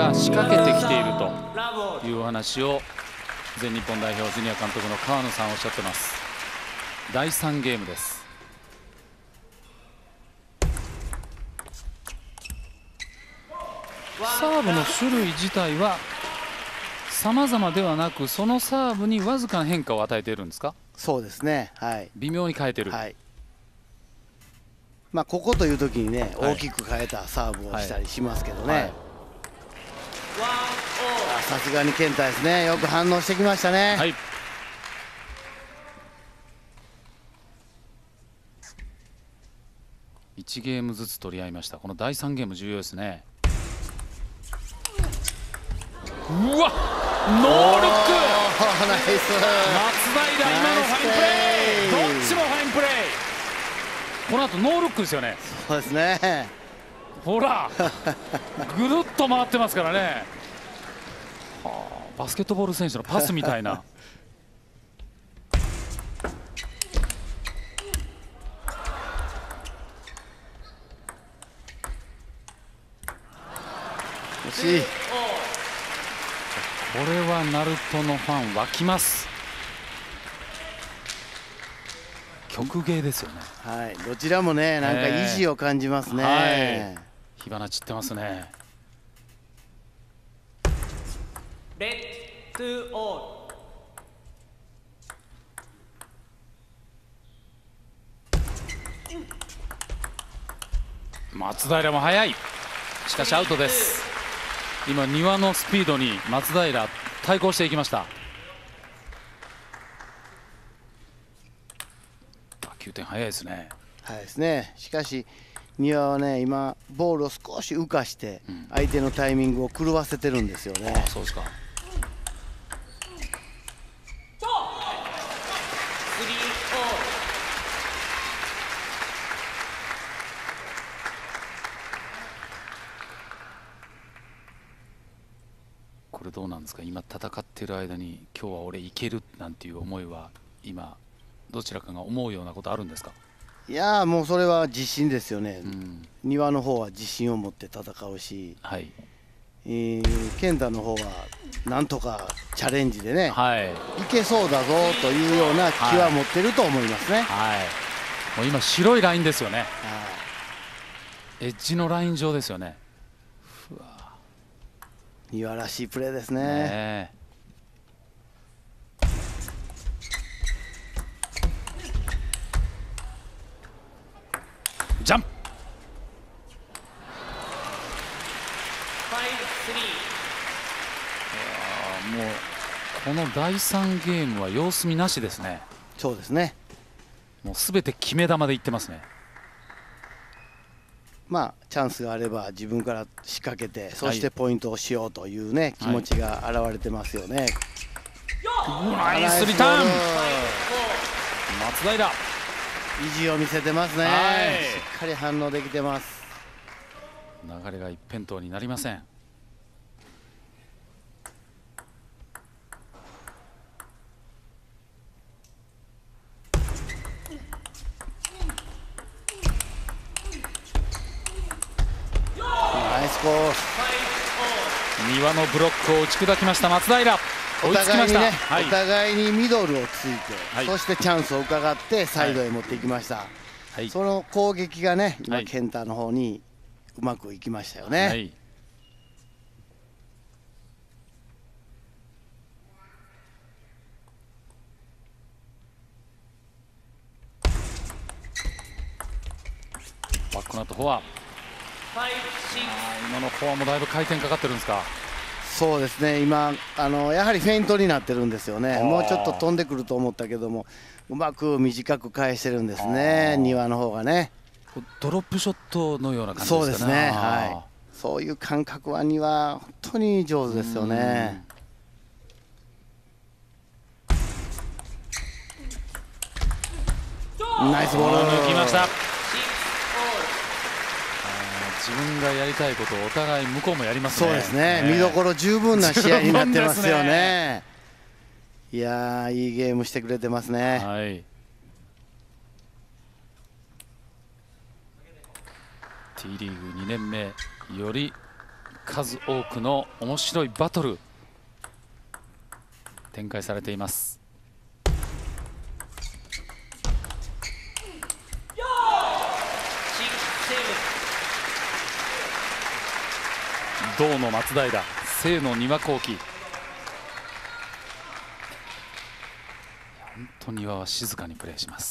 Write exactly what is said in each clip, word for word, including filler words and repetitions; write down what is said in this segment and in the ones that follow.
が仕掛けてきているというお話を全日本代表ジュニア監督の川野さんおっしゃってます。だいさんゲームです。サーブの種類自体は様々ではなく、そのサーブにわずかな変化を与えているんですか？ そうですね、はい、 微妙に変えてる、はい、 まあここという時にね、はい、大きく変えたサーブをしたりしますけどね。さすがに健太ですね、よく反応してきましたね。はい、 いちゲームずつ取り合いました。このだいさんゲーム重要ですね。うわ、ノールック、 ナイス、 松平、今のファインプレー、どっちもファインプレー。この後ノールックですよね。 そうですね、 ほらぐるっと回ってますからね。はあ、バスケットボール選手のパスみたいな惜しい。 これはナルトのファン沸きます。曲芸ですよね。 はい、どちらもね、なんか意地を感じますね。はい、 火花散ってますね。レッツオール。松平も速い。しかしアウトです。今庭のスピードに松平対抗していきました。きゅうてん速いですね。 速いですね。しかし庭はね、今ボールを少し浮かして相手のタイミングを狂わせてるんですよね。 うん、そうですか。これどうなんですか、今戦っている間に今日は俺いけるなんていう思いは今どちらかが思うようなことあるんですか？ いやもうそれは自信ですよね。うん、庭の方は自信を持って戦うし、はい、えー、健太の方はなんとかチャレンジでね、はい、いけそうだぞというような気は持ってると思いますね。はい、 もう今白いラインですよね。はい、エッジのライン上ですよね。 庭らしいプレーですね。ね、 ジャンプ。もうこのだいさんゲームは様子見なしですね。 そうですね。 もうすべて決め球でいってますね。 まあチャンスがあれば自分から仕掛けて、そしてポイントをしようというね、気持ちが現れてますよね。 ナイスリターン、松平意地を見せてますね。しっかり反応できてます。 流れが一辺倒になりません。庭のブロックを打ち砕きました松平。 お互いにね、はい、お互いにミドルをついて、はい、そしてチャンスを伺ってサイドへ持っていきました。はい、その攻撃がね、今、はい、健太の方にうまくいきましたよね。はい、 バックナットフォア。今のフォアもだいぶ回転かかってるんですか？ そうですね、今あのやはりフェイントになってるんですよね。もうちょっと飛んでくると思ったけども、うまく短く返してるんですね、庭の方がね。 ドロップショットのような感じですかね。 そうですね、はい、そういう感覚は庭本当に上手ですよね。ナイスボール、 抜きました。自分がやりたいことをお互い向こうもやりますね。 そうですね、見どころ十分な試合になってますよね。いやー、いいゲームしてくれてますね。はい、 T リーグにねんめより数多くの面白いバトル展開されています。銅の松平、正の丹羽幸喜。本当に丹羽は静かにプレーします。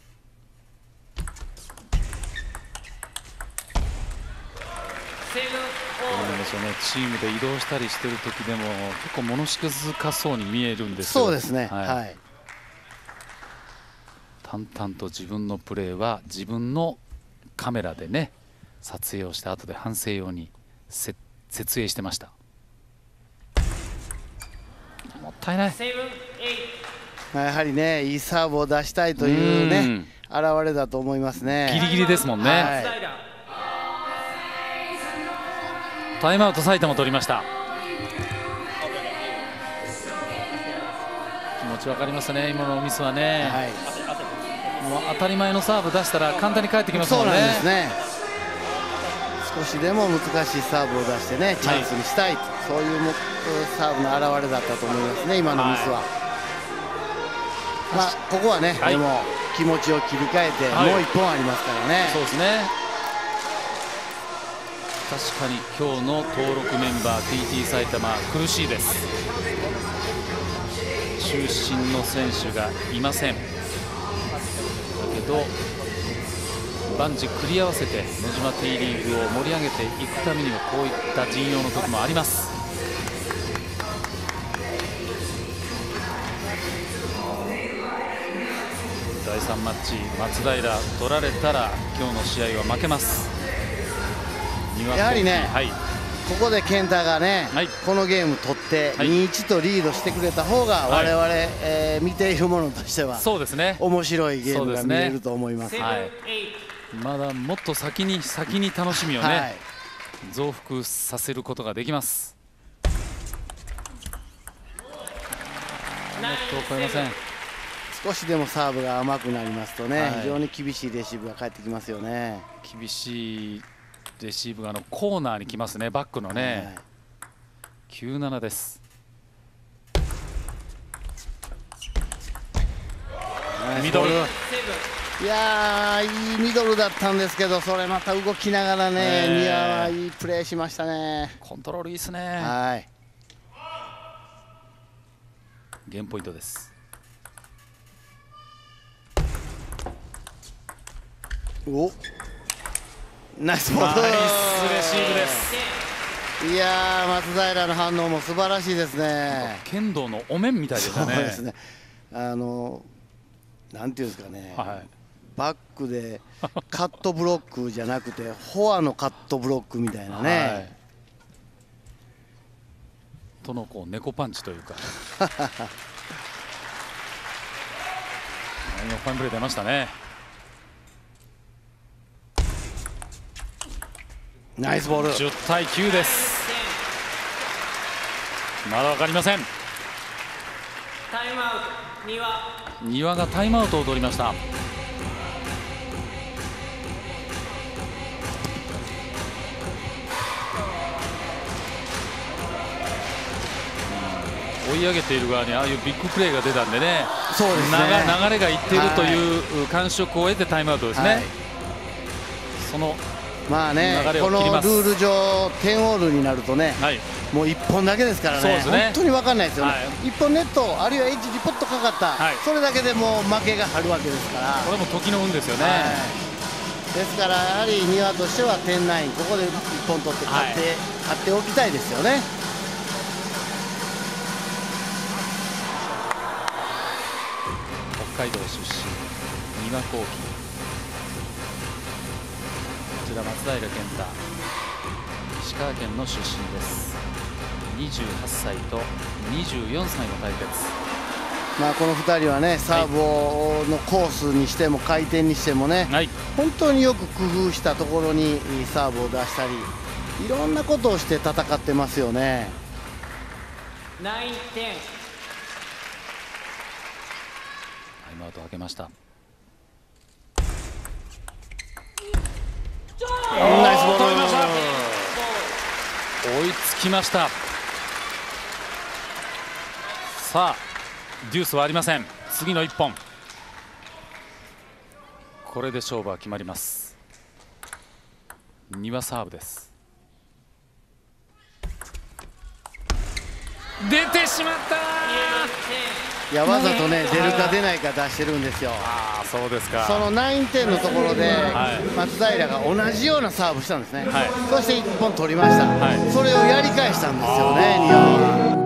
どうなんでしょうね、チームで移動したりしてる時でも結構物静かそうに見えるんですよ。 そうですね、はいはい、 淡々と自分のプレーは自分のカメラでね撮影をした後で反省用に設営してました。もったいない。 やはりね、いいサーブを出したいというね表れだと思いますね。 ギリギリですもんね、はい、タイムアウト埼玉取りました。気持ち分かりますね、今のミスはね、はい、もう当たり前のサーブ出したら簡単に返ってきますもんね。 そうなんですね、少しでも難しいサーブを出してねチャンスにしたい、はい、そういうサーブの表れだったと思いますね、今のミスは。はい、まあここはね、はい、でも気持ちを切り替えて、はい、もういっぽんありますからね。 そうですね、確かに今日の登録メンバー ティーティー 埼玉苦しいです。中心の選手がいません。だけど万事繰り合わせて野島 T リーグを盛り上げていくためにはこういった陣容の時もあります。だいさんマッチ松平取られたら今日の試合は負けます。 やはりね、はい、ここで健太がね、はい、このゲーム取ってにいちとリードしてくれた方が我々、はい、えー、見ているものとしてはそうですね、面白いゲームが見えると思います。 はい、まだもっと先に先に楽しみをね、はい、増幅させることができます。ネットを越えません。 少しでもサーブが甘くなりますとね、はい、非常に厳しいレシーブが返ってきますよね。 厳しいレシーブがあのコーナーに来ますね、バックのね、はい、きゅうななです。ミドル、 いやー、いいミドルだったんですけど、それまた動きながらね、ニアはいいプレーしましたね。 コントロールいいですね。 はい、 ゲームポイントです。 お、ナイスボール、 ナイスレシーブです。 いやー、松平の反応も素晴らしいですね。 剣道のお面みたいでしたね。 そうですね、あのなんていうんですかね、はい、バックでカットブロックじゃなくてフォアのカットブロックみたいなね、はい、 とのこう猫パンチというか今ファインプレー出ましたね。 ナイスボール。 じゅうたいきゅうです。まだ分かりません。 タイムアウト、丹羽。 丹羽がタイムアウトを取りました。追い上げている側にああいうビッグプレーが出たんでね、 そうですね、 流れがいっているという感触を得てタイムアウトですね。はい、そのまあね、このルール上テンオールになるとね、はい、もういっぽんだけですから ね, ね本当に分かんないですよね、はい、いっぽんネットあるいはエッジにポッとかかった、はい、それだけでもう負けが張るわけですから、 これも時の運ですよね。はい、 ですからやはり丹羽としてはじゅうきゅう、ここでいっぽん取って勝って、はい、勝っておきたいですよね。 北海道出身丹羽幸喜、こちら松平健太、石川県の出身です。にじゅうはっさいとにじゅうよんさいの対決。 まあこのふたりはね、サーブをのコースにしても回転にしてもね、はい、本当によく工夫したところにサーブを出したり、いろんなことをして戦ってますよね。 きゅうてん。 タイムアウトをかけました。ナイスボール。 つきました。さあデュースはありません。次のいっぽん、これで勝負は決まります。丹羽サーブです。出てしまった。 いや、わざとね、出るか出ないか出してるんですよ。 ああ、そうですか。 そのナインテンのところで、はい、松平が同じようなサーブしたんですね、はい、そしていっぽん取りました、はい、それをやり返したんですよね、丹羽は。